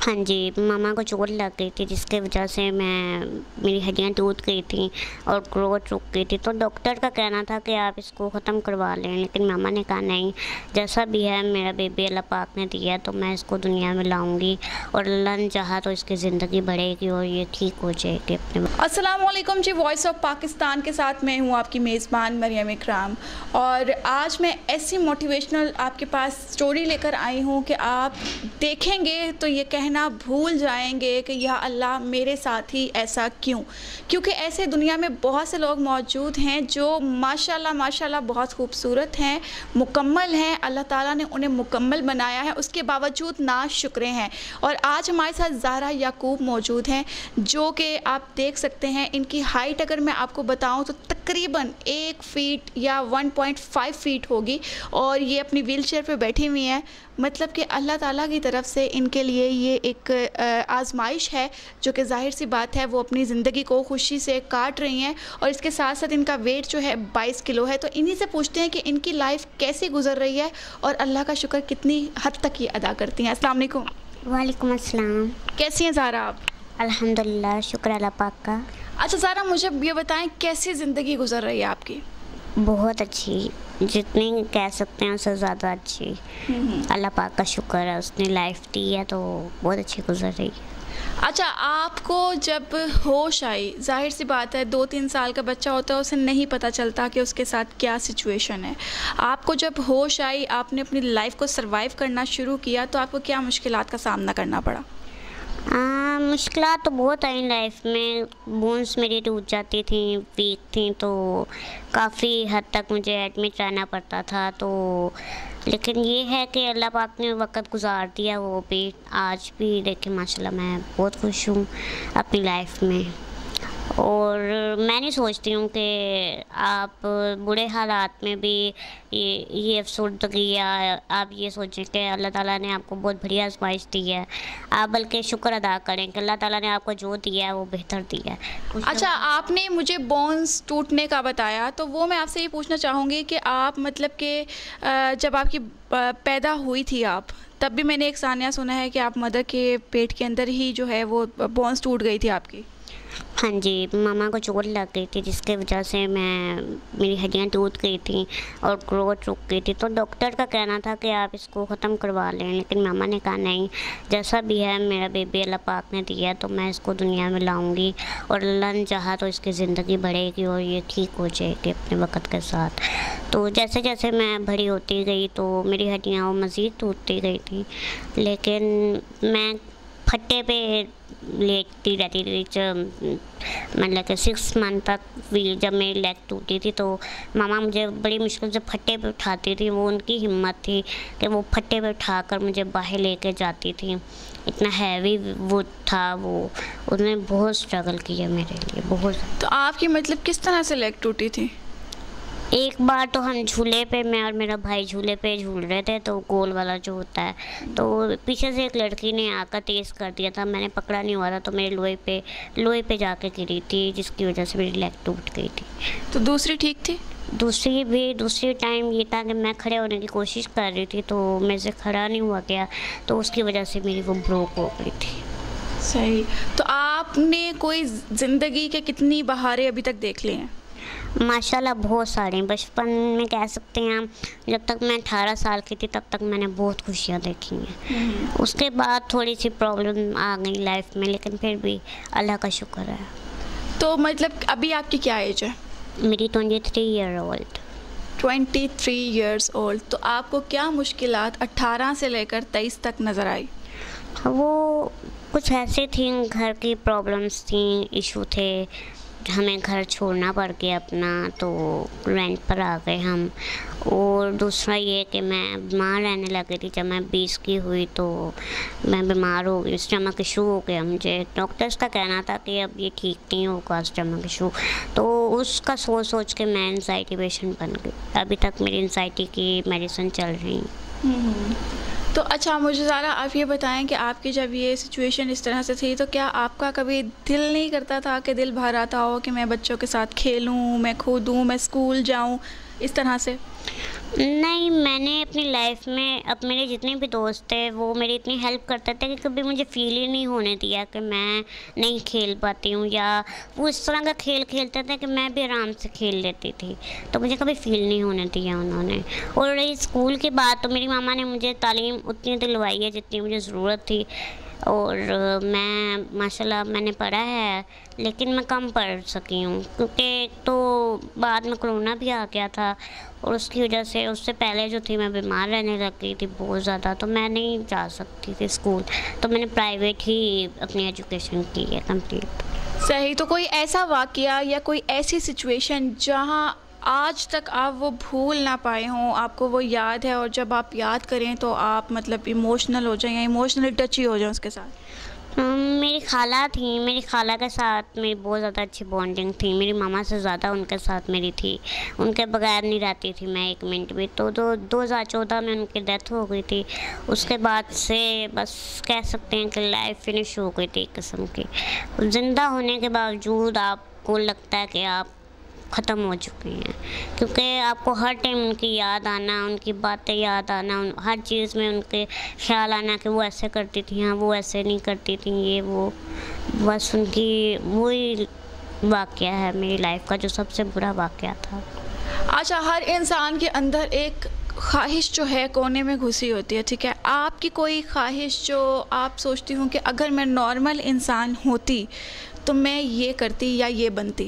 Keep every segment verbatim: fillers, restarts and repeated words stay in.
हाँ जी, मामा को चोट लग गई थी जिसकी वजह से मैं मेरी हड्डियाँ टूट गई थी और ग्रोथ रुक गई थी। तो डॉक्टर का कहना था कि आप इसको ख़त्म करवा लें, लेकिन मामा ने कहा नहीं, जैसा भी है मेरा बेबी अल्लाह पाक ने दिया तो मैं इसको दुनिया में लाऊंगी और अल्लाह ने चाहा तो इसकी ज़िंदगी बढ़ेगी और ये ठीक हो जाएगी अपने। अस्सलाम वालेकुम जी, वॉइस ऑफ पाकिस्तान के साथ मैं हूँ आपकी मेज़बान मरियम इकराम और आज मैं ऐसी मोटिवेशनल आपके पास स्टोरी लेकर आई हूँ कि आप देखेंगे तो ये कहना भूल जाएंगे कि या अल्लाह मेरे साथ ही ऐसा क्यों। क्योंकि ऐसे दुनिया में बहुत से लोग मौजूद हैं जो माशाल्लाह माशाल्लाह बहुत खूबसूरत हैं, मुकम्मल हैं, अल्लाह ताला ने उन्हें मुकम्मल बनाया है, उसके बावजूद नाशुक्रे हैं। और आज हमारे साथ ज़ारा याकूब मौजूद हैं जो कि आप देख सकते हैं, इनकी हाइट अगर मैं आपको बताऊं तो तकरीबन एक फीट या वन पॉइंट फाइव फीट होगी और ये अपनी व्हील चेयर पर बैठी हुई हैं। मतलब कि अल्लाह ताला की तरफ से इनके लिए ये एक आजमाइश है जो कि ज़ाहिर सी बात है वो अपनी ज़िंदगी को खुशी से काट रही हैं और इसके साथ साथ इनका वेट जो है बाईस किलो है। तो इन्हीं से पूछते हैं कि इनकी लाइफ कैसी गुजर रही है और अल्लाह का शुक्र कितनी हद तक ये अदा करती हैं। अस्सलाम वालेकुम। वालेकुम अस्सलाम। कैसी हैं ज़ारा आप? अल्हम्दुलिल्लाह, शुक्र अल्लाह पाक का। अच्छा ज़ारा, मुझे ये बताएं कैसी ज़िंदगी गुजर रही है आपकी? बहुत अच्छी, जितनी कह सकते हैं उससे ज़्यादा अच्छी। अल्लाह पाक का शुक्र है, उसने लाइफ दी है तो बहुत अच्छी गुजर रही है। अच्छा, आपको जब होश आई, जाहिर सी बात है दो तीन साल का बच्चा होता है, उसे नहीं पता चलता कि उसके साथ क्या सिचुएशन है। आपको जब होश आई, आपने अपनी लाइफ को सरवाइव करना शुरू किया तो आपको क्या मुश्किलात का सामना करना पड़ा? मुश्किलात तो बहुत आई लाइफ में। बोन्स मेरी टूट जाती थी, वीक थी, तो काफ़ी हद तक मुझे एडमिट रहना पड़ता था। तो लेकिन ये है कि अल्लाह पाक ने वक्त गुजार दिया, वो भी आज भी देखे माशाल्लाह मैं बहुत खुश हूँ अपनी लाइफ में। और मैं नहीं सोचती हूँ कि आप बुरे हालात में भी ये ये अफसरदगी या आप ये सोचें कि अल्लाह ताला ने आपको बहुत बढ़िया आजमाइश दी है। आप बल्कि शुक्र अदा करें कि अल्लाह ताला ने आपको जो दिया है वो बेहतर दिया है। अच्छा, आपने मुझे बोन्स टूटने का बताया तो वो मैं आपसे ये पूछना चाहूँगी कि आप मतलब कि जब आपकी पैदा हुई थी आप, तब भी मैंने एक सानिया सुना है कि आप मदर के पेट के अंदर ही जो है वो बोन्स टूट गई थी आपकी। हाँ जी, मामा को चोट लग गई थी जिसकी वजह से मैं मेरी हड्डियाँ टूट गई थी और ग्रोथ रुक गई थी। तो डॉक्टर का कहना था कि आप इसको ख़त्म करवा लें, लेकिन मामा ने कहा नहीं, जैसा भी है मेरा बेबी अल्लाह पाक ने दिया तो मैं इसको दुनिया में लाऊंगी और अल्लाह ने चाहा तो इसकी ज़िंदगी बढ़ेगी और ये ठीक हो जाएगी अपने वक्त के साथ। तो जैसे जैसे मैं बड़ी होती गई तो मेरी हड्डियाँ वो मज़ीद टूटती गई थी, लेकिन मैं फट्टे पे लेटती रहती थी। मतलब कि सिक्स मंथ तक भी जब मेरी लेग टूटी थी तो मामा मुझे बड़ी मुश्किल से फट्टे पे उठाती थी। वो उनकी हिम्मत थी कि वो फट्टे पे उठाकर मुझे बाहर लेके जाती थी। इतना हैवी वो था, वो उन्होंने बहुत स्ट्रगल किया मेरे लिए, बहुत। तो आपकी मतलब किस तरह से लेग टूटी थी? एक बार तो हम झूले पे, मैं और मेरा भाई झूले पे झूल रहे थे, तो गोल वाला जो होता है, तो पीछे से एक लड़की ने आकर तेज़ कर दिया था, मैंने पकड़ा नहीं हुआ था तो मेरे लोहे पे लोहे पे जाके गिरी थी जिसकी वजह से मेरी लेग टूट गई थी। तो दूसरी ठीक थी? दूसरी भी दूसरी टाइम ये था कि मैं खड़े होने की कोशिश कर रही थी तो मेरे से खड़ा नहीं हुआ गया, तो उसकी वजह से मेरी वो ब्रोक हो गई थी। सही। तो आपने कोई ज़िंदगी के कितनी बहारें अभी तक देख ली हैं? माशाल्लाह बहुत सारे। बचपन में कह सकते हैं हम, जब तक मैं अठारह साल की थी तब तक मैंने बहुत खुशियाँ देखी हैं। उसके बाद थोड़ी सी प्रॉब्लम आ गई लाइफ में, लेकिन फिर भी अल्लाह का शुक्र है। तो मतलब अभी आपकी क्या एज है? मेरी twenty three year old. Twenty three years old. तो आपको क्या मुश्किलात अट्ठारह से लेकर तेईस तक नज़र आई? वो कुछ ऐसे थी, घर की प्रॉब्लम्स थी, इशू थे, हमें घर छोड़ना पड़ गया अपना, तो रेंट पर आ गए हम। और दूसरा ये कि मैं बीमार रहने लगी थी। जब मैं बीस की हुई तो मैं बीमार हो गई, स्टमक इशू हो गया मुझे। डॉक्टर्स का कहना था कि अब ये ठीक नहीं होगा स्टमक इशू, तो उसका सोच सोच के मैं एंजाइटी पेशेंट बन गई। अभी तक मेरी एंजाइटी की मेडिसिन चल रही है। तो अच्छा, मुझे ज़रा आप ये बताएं कि आपकी जब ये सिचुएशन इस तरह से थी तो क्या आपका कभी दिल नहीं करता था कि दिल भर आता हो कि मैं बच्चों के साथ खेलूं, मैं कूदूं, मैं स्कूल जाऊं, इस तरह से? नहीं, मैंने अपनी लाइफ में अब मेरे जितने भी दोस्त थे वो मेरी इतनी हेल्प करते थे कि कभी मुझे फील ही नहीं होने दिया कि मैं नहीं खेल पाती हूँ, या वो इस तरह का खेल खेलते थे कि मैं भी आराम से खेल लेती थी, तो मुझे कभी फील नहीं होने दिया उन्होंने। और रही स्कूल की बात, तो मेरी मामा ने मुझे तालीम उतनी दिलवाई है जितनी मुझे ज़रूरत थी, और मैं माशाल्लाह मैंने पढ़ा है, लेकिन मैं कम पढ़ सकी हूँ क्योंकि तो बाद में कोरोना भी आ गया था, और उसकी वजह से उससे पहले जो थी मैं बीमार रहने लग गई थी बहुत ज़्यादा, तो मैं नहीं जा सकती थी स्कूल, तो मैंने प्राइवेट ही अपनी एजुकेशन की है कंप्लीट। सही। तो कोई ऐसा वाक़या या कोई ऐसी सिचुएशन जहाँ आज तक आप वो भूल ना पाए हों, आपको वो याद है और जब आप याद करें तो आप मतलब इमोशनल हो जाएं या इमोशनली टच ही हो जाएं उसके साथ? मेरी खाला थी, मेरी खाला के साथ मेरी बहुत ज़्यादा अच्छी बॉन्डिंग थी, मेरी मामा से ज़्यादा उनके साथ मेरी थी, उनके बगैर नहीं रहती थी मैं एक मिनट भी। तो दो दो हज़ार चौदह में उनकी डेथ हो गई थी, उसके बाद से बस कह सकते हैं कि लाइफ फिनिश हो गई थी एक किस्म की। ज़िंदा होने के बावजूद आपको लगता है कि आप ख़त्म हो चुकी हैं, क्योंकि आपको हर टाइम उनकी याद आना, उनकी बातें याद आना, उन हर चीज़ में उनके ख्याल आना कि वो ऐसे करती थी, हाँ वो ऐसे नहीं करती थी, ये वो बस उनकी वही वाक़या है मेरी लाइफ का जो सबसे बुरा वाक़या था। अच्छा, हर इंसान के अंदर एक ख्वाहिश जो है कोने में घुसी होती है, ठीक है? आपकी कोई ख्वाहिश जो आप सोचती हूँ कि अगर मैं नॉर्मल इंसान होती तो मैं ये करती या ये बनती?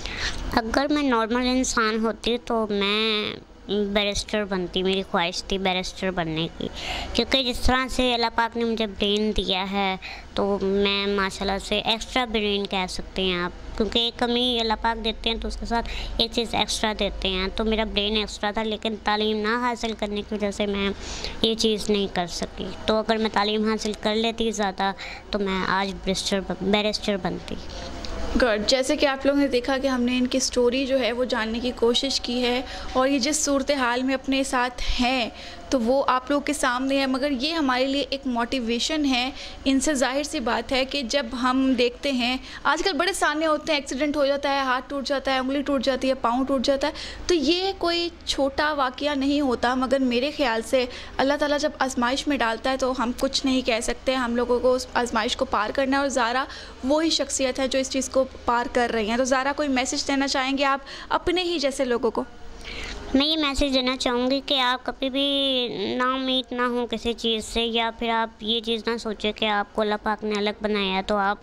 अगर मैं नॉर्मल इंसान होती तो मैं बैरिस्टर बनती, मेरी ख्वाहिश थी बैरिस्टर बनने की, क्योंकि जिस तरह से अल्लाह पाक ने मुझे ब्रेन दिया है तो मैं माशाल्लाह से एक्स्ट्रा ब्रेन कह सकते हैं आप, क्योंकि एक कमी अल्लाह पाक देते हैं तो उसके साथ एक चीज़ एक्स्ट्रा देते हैं, तो मेरा ब्रेन एक्स्ट्रा था, लेकिन तालीम ना हासिल करने की वजह से मैं ये चीज़ नहीं कर सकी। तो अगर मैं तालीम हासिल कर लेती ज़्यादा तो मैं आज बैरिस्टर बैरिस्टर बनती। गुड। जैसे कि आप लोगों ने देखा कि हमने इनकी स्टोरी जो है वो जानने की कोशिश की है, और ये जिस सूरत हाल में अपने साथ हैं तो वो आप लोगों के सामने है, मगर ये हमारे लिए एक मोटिवेशन है। इनसे ज़ाहिर सी बात है कि जब हम देखते हैं आजकल बड़े साने होते हैं, एक्सीडेंट हो जाता है, हाथ टूट जाता है, उंगली टूट जाती है, पाँव टूट जाता है, तो ये कोई छोटा वाक़या नहीं होता, मगर मेरे ख़्याल से अल्लाह ताला जब आजमाइश में डालता है तो हम कुछ नहीं कह सकते, हम लोगों को उस आजमाइश को पार करना है, और ज़ारा वही शख्सियत है जो इस चीज़ को पार कर रही हैं। तो ज़ारा कोई मैसेज देना चाहेंगे आप अपने ही जैसे लोगों को? मैं ये मैसेज देना चाहूँगी कि आप कभी भी ना उम्मीद ना हो किसी चीज़ से, या फिर आप ये चीज़ ना सोचें कि आपको अल्लाह पाक ने अलग बनाया है तो आप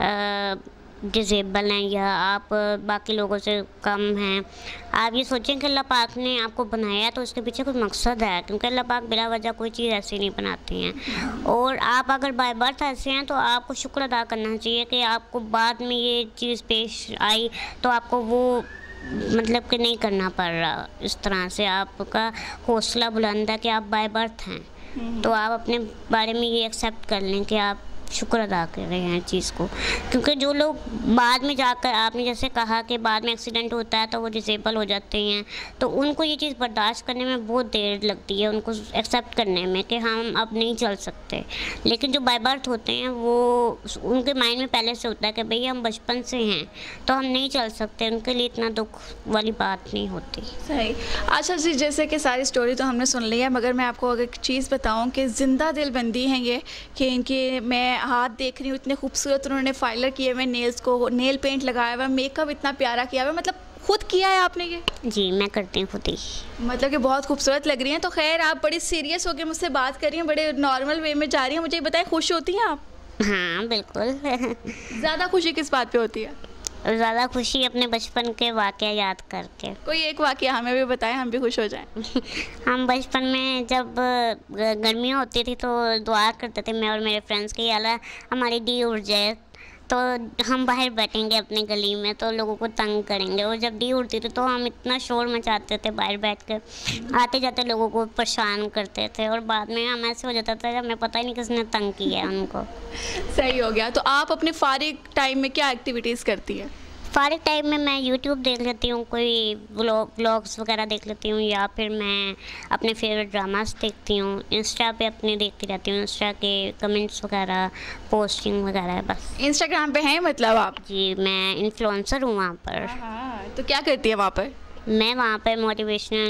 डिसेबल हैं या आप बाकी लोगों से कम हैं। आप ये सोचें कि अल्लाह पाक ने आपको बनाया तो उसके पीछे कोई मकसद है, क्योंकि अल्लाह पाक बिला वजह कोई चीज़ ऐसी नहीं बनाते हैं। और आप अगर बाय बर्थ ऐसे हैं तो आपको शुक्र अदा करना चाहिए कि आपको बाद में ये चीज़ पेश आई तो आपको वो मतलब कि नहीं करना पड़ रहा। इस तरह से आपका हौसला बुलंद है कि आप बाय बर्थ हैं, तो आप अपने बारे में ये एक्सेप्ट कर लें कि आप शुक्र अदा कर रहे हैं चीज़ को। क्योंकि जो लोग बाद में जाकर, आपने जैसे कहा कि बाद में एक्सीडेंट होता है तो वो डिसेबल हो जाते हैं, तो उनको ये चीज़ बर्दाश्त करने में बहुत देर लगती है, उनको एक्सेप्ट करने में कि हम अब नहीं चल सकते। लेकिन जो बाय बर्थ होते हैं वो उनके माइंड में पहले से होता है कि भाई हम बचपन से हैं तो हम नहीं चल सकते, उनके लिए इतना दुख वाली बात नहीं होती। सही। अच्छा जी, जैसे कि सारी स्टोरी तो हमने सुन ली है, मगर मैं आपको अगर एक चीज़ बताऊँ कि ज़िंदा दिल बंदी हैं ये, कि इनके मैं हाथ देख रही हूँ इतने खूबसूरत, उन्होंने फाइलर किए हुए, नेल्स को नेल पेंट लगाया हुआ, मेकअप इतना प्यारा किया हुआ, मतलब खुद किया है आपने ये? जी, मैं करती हूँ खुद ही। मतलब कि बहुत खूबसूरत लग रही हैं। तो खैर, आप बड़ी सीरियस होकर मुझसे बात कर रही हैं, बड़े नॉर्मल वे में जा रही हैं, मुझे ये बताएं, खुश होती हैं आप? हाँ बिल्कुल। ज़्यादा खुशी किस बात पे होती है? ज़्यादा खुशी अपने बचपन के वाक़या याद करके। कोई एक वाक़या हमें भी बताएं, हम भी खुश हो जाएं। हम बचपन में जब गर्मियाँ होती थी तो दुआ करते थे मैं और मेरे फ्रेंड्स के, अल्लाह हमारी डी उड़ जाए तो हम बाहर बैठेंगे अपने गली में तो लोगों को तंग करेंगे। और जब डी उड़ती थी तो हम इतना शोर मचाते थे बाहर बैठ कर, आते जाते लोगों को परेशान करते थे, और बाद में हम ऐसे हो जाता था हमें पता ही नहीं किसने तंग किया है उनको। सही हो गया। तो आप अपने फारिग टाइम में क्या एक्टिविटीज़ करती हैं? फारिग टाइम में मैं यूट्यूब देख लेती हूँ, कोई व्लॉग्स वगैरह देख लेती हूँ, या फिर मैं अपने फेवरेट ड्रामास देखती हूँ, इंस्टा पे अपने देखती रहती हूँ, इंस्टा के कमेंट्स वगैरह, पोस्टिंग वगैरह। बस इंस्टाग्राम पे हैं मतलब आप? जी, मैं इन्फ्लुएंसर हूँ वहाँ पर। हाँ, तो क्या करती है वहाँ पर? मैं वहाँ पर मोटिवेशनल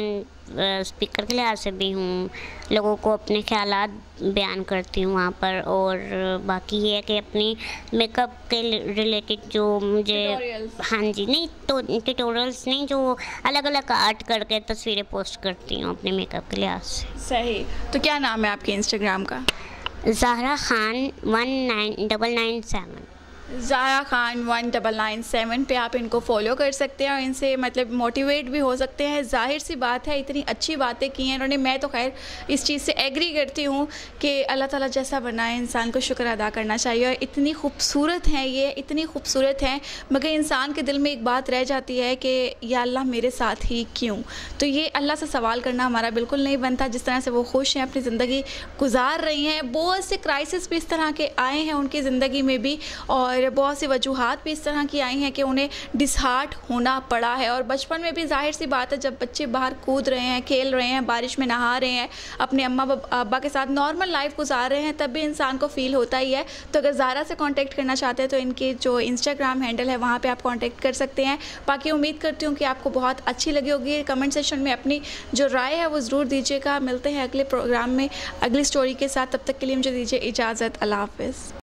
स्पीकर के लिहाज से भी हूँ, लोगों को अपने ख़यालात बयान करती हूँ वहाँ पर। और बाकी ये है कि अपनी मेकअप के रिलेटेड जो मुझे Tutorials। हाँ जी, नहीं तो ट्यूटोरियल्स नहीं, जो अलग अलग आर्ट करके तस्वीरें पोस्ट करती हूँ अपने मेकअप के लिहाज से। सही। तो क्या नाम है आपके इंस्टाग्राम का? Zahra Khan one nine double nine seven. Zara Khan one double nine seven पे आप इनको फॉलो कर सकते हैं और इनसे मतलब मोटिवेट भी हो सकते हैं। जाहिर सी बात है, इतनी अच्छी बातें की हैं इन्होंने। मैं तो खैर इस चीज़ से एग्री करती हूँ कि अल्लाह ताला जैसा बनाए इंसान को शुक्र अदा करना चाहिए। और इतनी खूबसूरत हैं ये, इतनी खूबसूरत हैं, मगर इंसान के दिल में एक बात रह जाती है कि या अल्लाह मेरे साथ ही क्यों। तो ये अल्लाह से सवाल करना हमारा बिल्कुल नहीं बनता। जिस तरह से वो खुश हैं, अपनी ज़िंदगी गुजार रही हैं, बहुत से क्राइसिस भी इस तरह के आए हैं उनकी ज़िंदगी में भी, और बहुत सी वजूहात भी इस तरह की आई हैं कि उन्हें डिसहार्ट होना पड़ा है। और बचपन में भी जाहिर सी बात है, जब बच्चे बाहर कूद रहे हैं, खेल रहे हैं, बारिश में नहा रहे हैं, अपने अम्मा अब्बा के साथ नॉर्मल लाइफ गुजार रहे हैं, तब भी इंसान को फ़ील होता ही है। तो अगर ज़ारा से कांटेक्ट करना चाहते हैं तो इनके जो इंस्टाग्राम हैंडल है वहाँ पर आप कांटेक्ट कर सकते हैं। बाकी उम्मीद करती हूँ कि आपको बहुत अच्छी लगी होगी। कमेंट सेक्शन में अपनी जो राय है वो ज़रूर दीजिएगा। मिलते हैं अगले प्रोग्राम में अगली स्टोरी के साथ। तब तक के लिए मुझे दीजिए इजाज़त। अल्लाह हाफ़िज़।